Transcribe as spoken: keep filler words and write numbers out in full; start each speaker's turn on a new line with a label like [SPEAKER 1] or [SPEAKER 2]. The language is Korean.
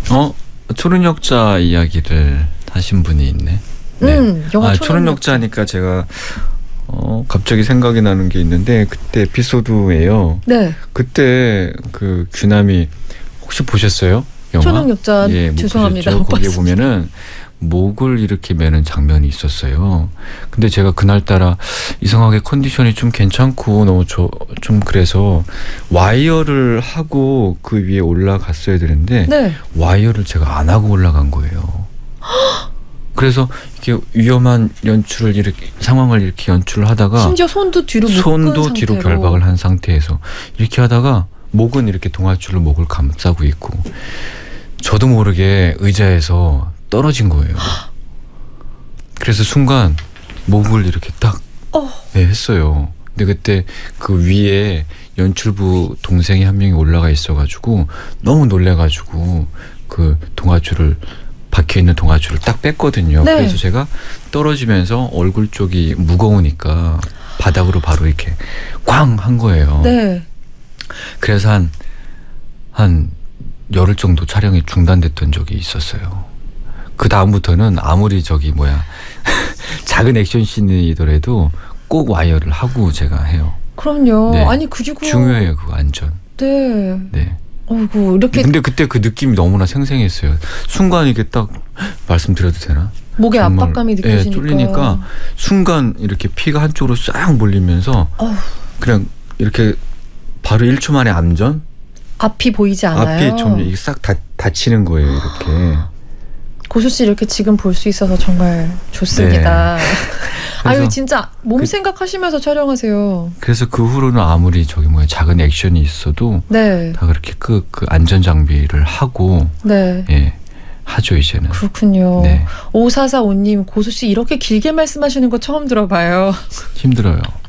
[SPEAKER 1] 어? 초능력자 이야기를 하신 분이 있네. 네.
[SPEAKER 2] 음, 영화
[SPEAKER 1] 아,
[SPEAKER 2] 초능력자.
[SPEAKER 1] 초능력자니까 제가 어, 갑자기 생각이 나는 게 있는데 그때 에피소드예요.
[SPEAKER 2] 네.
[SPEAKER 1] 그때 그 규남이 혹시 보셨어요? 영화?
[SPEAKER 2] 초능력자.
[SPEAKER 1] 예, 못
[SPEAKER 2] 죄송합니다.
[SPEAKER 1] 보셨죠?
[SPEAKER 2] 못
[SPEAKER 1] 거기에
[SPEAKER 2] 봤습니다.
[SPEAKER 1] 보면은 목을 이렇게 매는 장면이 있었어요. 근데 제가 그날따라 이상하게 컨디션이 좀 괜찮고 너무 저, 좀 그래서 와이어를 하고 그 위에 올라갔어야 되는데
[SPEAKER 2] 네.
[SPEAKER 1] 와이어를 제가 안 하고 올라간 거예요. 그래서 이렇게 위험한 연출을 이렇게 상황을 이렇게 연출을 하다가
[SPEAKER 2] 심지어 손도 뒤로 묶은
[SPEAKER 1] 손도
[SPEAKER 2] 상태로.
[SPEAKER 1] 뒤로 결박을 한 상태에서 이렇게 하다가 목은 이렇게 동아줄로 목을 감싸고 있고 저도 모르게 의자에서 떨어진 거예요. 그래서 순간 목을 이렇게 딱
[SPEAKER 2] 어.
[SPEAKER 1] 네, 했어요. 근데 그때 그 위에 연출부 동생이 한 명이 올라가 있어가지고 너무 놀래가지고 그 동아줄을 박혀있는 동아줄을 딱 뺐거든요.
[SPEAKER 2] 네.
[SPEAKER 1] 그래서 제가 떨어지면서 얼굴 쪽이 무거우니까 바닥으로 바로 이렇게 꽝 한 거예요.
[SPEAKER 2] 네.
[SPEAKER 1] 그래서 한, 한 열흘 정도 촬영이 중단됐던 적이 있었어요. 그 다음부터는 아무리 저기 뭐야 작은 액션씬이더라도 꼭 와이어를 하고 제가 해요.
[SPEAKER 2] 그럼요.
[SPEAKER 1] 네.
[SPEAKER 2] 아니 그리고
[SPEAKER 1] 중요해요, 그거 안전.
[SPEAKER 2] 네.
[SPEAKER 1] 네.
[SPEAKER 2] 어이구 이렇게
[SPEAKER 1] 근데 그때 그 느낌이 너무나 생생했어요. 순간 이게 딱 말씀드려도 되나?
[SPEAKER 2] 목에
[SPEAKER 1] 정말,
[SPEAKER 2] 압박감이
[SPEAKER 1] 예,
[SPEAKER 2] 느껴지니까.
[SPEAKER 1] 쫄리니까 순간 이렇게 피가 한쪽으로 싹 몰리면서
[SPEAKER 2] 어휴.
[SPEAKER 1] 그냥 이렇게 바로 일 초 만에 암전?
[SPEAKER 2] 앞이 보이지 않아요.
[SPEAKER 1] 앞이 좀 싹 다치는 거예요, 이렇게.
[SPEAKER 2] 고수 씨 이렇게 지금 볼 수 있어서 정말 좋습니다.
[SPEAKER 1] 네.
[SPEAKER 2] 아유
[SPEAKER 1] 그래서
[SPEAKER 2] 진짜 몸
[SPEAKER 1] 그-
[SPEAKER 2] 생각하시면서 촬영하세요.
[SPEAKER 1] 그래서 그 후로는 아무리 저기 뭐야 작은 액션이 있어도
[SPEAKER 2] 네.
[SPEAKER 1] 다 그렇게 그, 그 안전 장비를 하고
[SPEAKER 2] 네.
[SPEAKER 1] 예 하죠 이제는.
[SPEAKER 2] 그렇군요.
[SPEAKER 1] 네.
[SPEAKER 2] 오사사오 님 고수 씨 이렇게 길게 말씀하시는 거 처음 들어봐요.
[SPEAKER 1] 힘들어요.